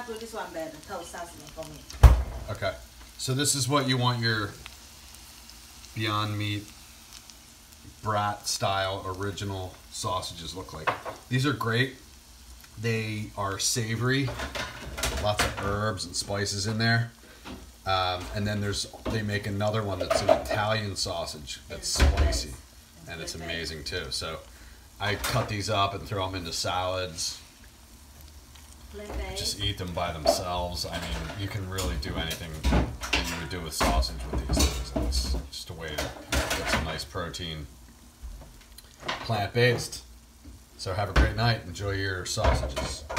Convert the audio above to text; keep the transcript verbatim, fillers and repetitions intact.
do this one better. Toast sausage for me. Okay. So this is what you want your Beyond Meat brat style original sausages look like. These are great. They are savory, lots of herbs and spices in there. Um, and then there's they make another one that's an Italian sausage that's spicy, and it's amazing too. So I cut these up and throw them into salads. Just eat them by themselves. I mean, you can really do anything that you would do with sausage with these things. And it's just a way to get some nice protein, plant-based. So have a great night. Enjoy your sausages.